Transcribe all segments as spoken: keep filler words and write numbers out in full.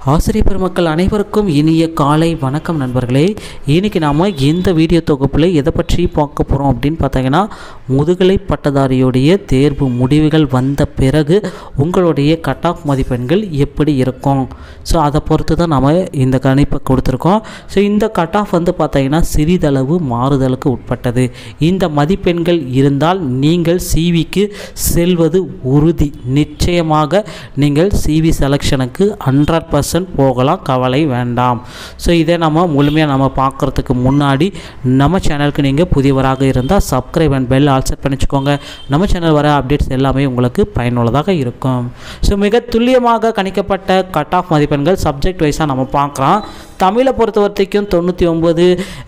ஆசிரியர் பெருமக்கள் அனைவருக்கும் இனிய காலை வணக்கம் நண்பர்களே. இன்றைக்கி நாம் இந்த வீடியோ தொகுப்பில் எதை பற்றி பார்க்க போகிறோம் அப்படின்னு பார்த்தீங்கன்னா, முதுகலை பட்டதாரியுடைய தேர்வு முடிவுகள் வந்த பிறகு உங்களுடைய கட் ஆஃப் மதிப்பெண்கள் எப்படி இருக்கும், ஸோ அதை பொறுத்து தான் நம்ம இந்த கணிப்பை கொடுத்துருக்கோம். ஸோ இந்த கட் ஆஃப் வந்து பார்த்தீங்கன்னா சிறிதளவு மாறுதலுக்கு உட்பட்டது. இந்த மதிப்பெண்கள் இருந்தால் நீங்கள் சிவிக்கு செல்வது உறுதி. நிச்சயமாக நீங்கள் சிவி செலெக்ஷனுக்கு ஹண்ட்ரட் பர்சன்ட் போகலாம், கவலை வேண்டாம். ஸோ இதை நம்ம முழுமையாக நம்ம பார்க்குறதுக்கு முன்னாடி நம்ம சேனலுக்கு நீங்கள் புதியவராக இருந்தால் subscribe and bell all set பண்ணிச்சுக்கோங்க. நம்ம சேனல் வர அப்டேட்ஸ் எல்லாமே உங்களுக்கு பயனுள்ளதாக இருக்கும். ஸோ மிக துல்லியமாக கணிக்கப்பட்ட கட் ஆஃப் மதிப்பெண்கள் சப்ஜெக்ட் வைஸாக நம்ம பார்க்குறோம். தமிழை பொறுத்த வரைக்கும் தொண்ணூற்றி ஒம்பது,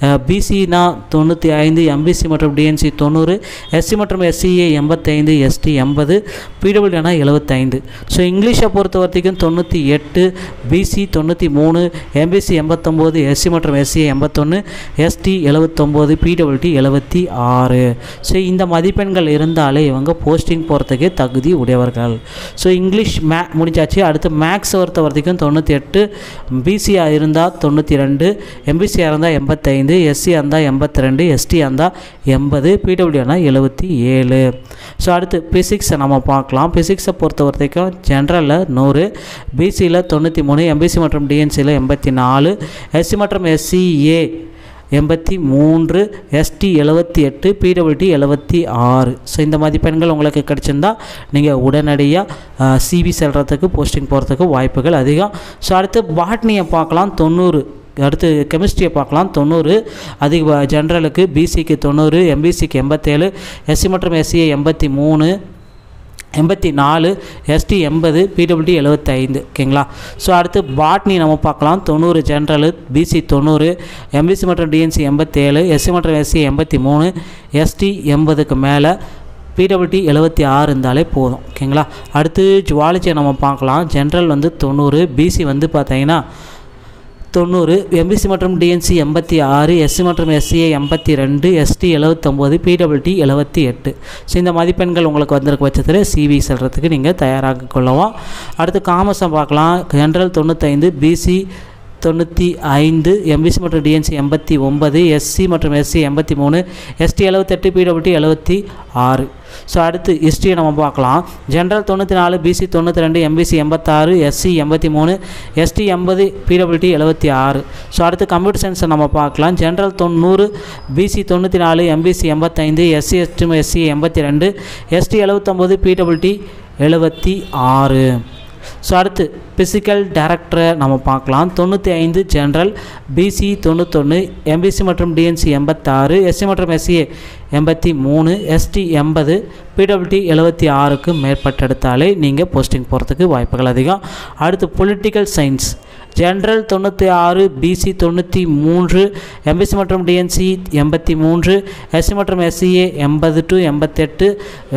பிசினா தொண்ணூற்றி ஐந்து, எம்பிசி மற்றும் டிஎன்சி தொண்ணூறு, எஸ்சி மற்றும் எஸ்சிஏ எண்பத்தைந்து, எஸ்டி எண்பது, பிடபிள்யூனா எழுபத்தைந்து. ஸோ இங்கிலீஷை பொறுத்த வரைக்கும் தொண்ணூற்றி எட்டு, பிசி தொண்ணூற்றி மூணு, எம்பிசி எண்பத்தொம்போது, எஸ்சி மற்றும் எஸ்சிஏ எண்பத்தொன்று, எஸ்டி எழுபத்தொம்போது, பிடபிள்யூடி எழுபத்தி ஆறு. ஸோ இந்த மதிப்பெண்கள் இருந்தாலே இவங்க போஸ்டிங் போகிறதுக்கே தகுதி உடையவர்கள். ஸோ இங்கிலீஷ் மே முடிஞ்சாச்சு. அடுத்து மேக்ஸ் பொறுத்த வரைக்கும் தொண்ணூற்றி எட்டு, பிசியாக இருந்தால் தொண்ணூற்றி ரெண்டு, எம்பிசியாக இருந்தால் எண்பத்தைந்து, எஸ்சியாக இருந்தால் எண்பத்தி ரெண்டு, எஸ்டியாக இருந்தால் எண்பது, பிடபிள்யூனா எழுபத்தி ஏழு. ஸோ அடுத்து பிசிக்ஸை நம்ம பார்க்கலாம். பிசிக்ஸை பொறுத்த வரைக்கும் ஜென்ரலில் நூறு, பிசியில் தொண்ணூற்றி மூணு, எம்பிசி மற்றும் டிஎன்சியில் எண்பத்தி நாலு, எஸ்சி மற்றும் எஸ்சிஏ எண்பத்தி மூன்று, எஸ்டி எழுபத்தி எட்டு, பிடபிள்யூடி எழுபத்தி ஆறு. ஸோ இந்த மதிப்பெண்கள் உங்களுக்கு கிடச்சிருந்தா நீங்கள் உடனடியாக சிவி செல்கிறதுக்கு போஸ்டிங் போகிறதுக்கு வாய்ப்புகள் அதிகம். ஸோ அடுத்து பாட்னியை பார்க்கலாம். தொண்ணூறு. அடுத்து கெமிஸ்ட்ரியை பார்க்கலாம். தொண்ணூறு அதிக ஜென்ரலுக்கு, பிசிக்கு தொண்ணூறு, எம்பிசிக்கு எண்பத்தேழு, எஸ்சி மற்றும் எஸ்சிஏ எண்பத்தி மூணு, எண்பத்தி நாலு, எஸ்டி எண்பது, பிடபிள்யூடி எழுபத்தைந்து. ஓகேங்களா. ஸோ அடுத்து பாட்னி நம்ம பார்க்கலாம். தொண்ணூறு ஜென்ரலு, பிசி தொண்ணூறு, எம்பிசி மற்றும் டிஎன்சி எண்பத்தேழு, எஸ்சி மற்றும் எஸ்சி எண்பத்தி மூணு, எஸ்டி எண்பதுக்கு மேலே, பிடபிள்யூடி எழுபத்தி ஆறு இருந்தாலே போதும். ஓகேங்களா. அடுத்து ஜுவாலஜியை நம்ம பார்க்கலாம். ஜென்ரல் வந்து தொண்ணூறு, பிசி வந்து பார்த்தீங்கன்னா தொண்ணூறு, எம்பிசி மற்றும் டிஎன்சி எண்பத்தி ஆறு, எஸ்சி மற்றும் எஸ்சிஏ எண்பத்தி ரெண்டு, எஸ்டி எழுபத்தொம்போது, பிடபிள்யூடி எழுபத்தி எட்டு. ஸோ இந்த மதிப்பெண்கள் உங்களுக்கு வந்திருக்க பட்சத்தில் சிவி செல்கிறதுக்கு நீங்கள் தயாராக கொள்ளவும். அடுத்து காமர்ஸை பார்க்கலாம். ஜென்ரல் தொண்ணூத்தைந்து, பிசி தொண்ணூற்றி ஐந்து, எம்பிசி மற்றும் டிஎன்சி எண்பத்தி ஒம்பது, எஸ்சி மற்றும் எஸ்சி எண்பத்தி மூணு, எஸ்டி எழுபத்தெட்டு, பிடபிள்யூடி எழுபத்தி ஆறு. ஸோ அடுத்து ஹிஸ்ட்ரியை நம்ம பார்க்கலாம். ஜென்ரல் தொண்ணூற்றி நாலு, பிசி தொண்ணூற்றி ரெண்டு, எம்பிசி எண்பத்தாறு, எஸ்சி எண்பத்தி மூணு, எஸ்டி எண்பது, பிடபிள்யூடி எழுபத்தி ஆறு. ஸோ அடுத்து கம்ப்யூட்டர் சயின்ஸை நம்ம பார்க்கலாம். ஜென்ரல் தொண்ணூறு, பிசி தொண்ணூற்றி நாலு, எம்பிசி எண்பத்தைந்து, எஸ்சி எஸ்டி எஸ்சி எண்பத்தி ரெண்டு, எஸ்டி எழுபத்தொம்போது, பிடபிள்யூடி எழுபத்தி ஆறு. ஸோ அடுத்து பிசிக்கல் டைரக்டரை நம்ம பார்க்கலாம். தொண்ணூற்றி ஐந்து ஜென்ரல், பிசி தொண்ணூத்தொன்று, எம்பிசி மற்றும் டிஎன்சி எண்பத்தாறு, எஸ்சி மற்றும் எஸ்சிஏ எண்பத்தி மூணு, எஸ்டி எண்பது, பிடபிள்யூடி எழுபத்தி ஆறுக்கு மேற்பட்டெடுத்தாலே நீங்கள் போஸ்டிங் போகிறதுக்கு வாய்ப்புகள் அதிகம். அடுத்து பொலிட்டிக்கல் சயின்ஸ். ஜென்ரல் தொண்ணூற்றி ஆறு, பிசி தொண்ணூற்றி மூன்று, எம்பிசி மற்றும் டிஎன்சி எண்பத்தி மூன்று, எஸ்சி மற்றும் எஸ்சிஏ எண்பது டு எண்பத்தெட்டு,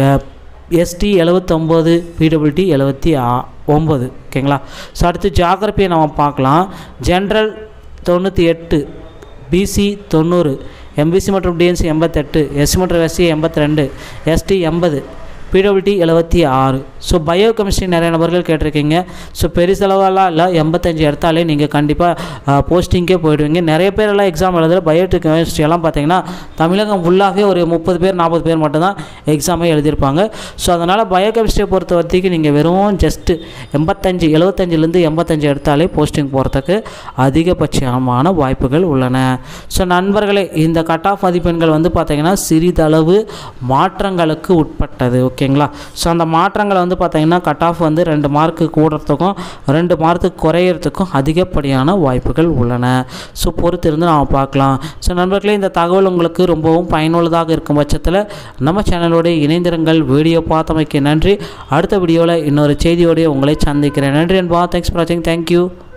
எஸ்டி எழுபத்தொம்போது, பிடபிள்யூடி எழுபத்தி ஆ ஒம்பது. ஓகேங்களா. ஸோ அடுத்து ஜியாகிரபியை நம்ம பார்க்கலாம். ஜென்ரல் தொண்ணூற்றி எட்டு, பிசி தொண்ணூறு, எம்பிசி மற்றும் டிஎன்சி எண்பத்தெட்டு, எஸ்சி மற்றும் எஸ்சி எண்பத்தி ரெண்டு, எஸ்டி எண்பது, பிடபிள்யூடி எழுபத்தி ஆறு. ஸோ பயோ கெமிஸ்ட்ரி நிறைய நபர்கள் கேட்டிருக்கீங்க. ஸோ பெருசளவெல்லாம் இல்லை, எண்பத்தஞ்சு எடுத்தாலே நீங்கள் கண்டிப்பாக போஸ்டிங்கே போயிடுவீங்க. நிறைய பேரெல்லாம் எக்ஸாம் எழுதுகிற பயோ கெமிஸ்ட்ரியெல்லாம் பார்த்தீங்கன்னா தமிழகம் ஃபுல்லாகவே ஒரு முப்பது பேர் நாற்பது பேர் மட்டும்தான் எக்ஸாமே எழுதியிருப்பாங்க. ஸோ அதனால் பயோ கெமிஸ்ட்ரியை பொறுத்த வரைக்கும் நீங்கள் வெறும் ஜஸ்ட்டு எண்பத்தஞ்சு எழுபத்தஞ்சிலேருந்து எண்பத்தஞ்சு எடுத்தாலே போஸ்டிங் போகிறதுக்கு அதிகபட்சமான வாய்ப்புகள் உள்ளன. ஸோ நண்பர்களே, இந்த கட் ஆஃப் மதிப்பெண்கள் வந்து பார்த்திங்கன்னா சிறிதளவு மாற்றங்களுக்கு உட்பட்டது. ஓகேங்களா. ஸோ அந்த மாற்றங்களை வந்து பார்த்தீங்கன்னா கட் ஆஃப் வந்து ரெண்டு மார்க்கு கூடுறதுக்கும் ரெண்டு மார்க்கு குறையிறதுக்கும் அதிகப்படியான வாய்ப்புகள் உள்ளன. ஸோ பொறுத்து இருந்து நாம் பார்க்கலாம். ஸோ நண்பர்களே, இந்த தகவல் உங்களுக்கு ரொம்பவும் பயனுள்ளதாக இருக்கும் பட்சத்தில் நம்ம சேனலோடைய இணைந்திருங்கள். வீடியோ பார்த்தமைக்கு நன்றி. அடுத்த வீடியோவில் இன்னொரு செய்தியோடைய உங்களை சந்திக்கிறேன். நன்றி அன்பா. தேங்க்ஸ் ஃபார் வாட்சிங். தேங்க்யூ.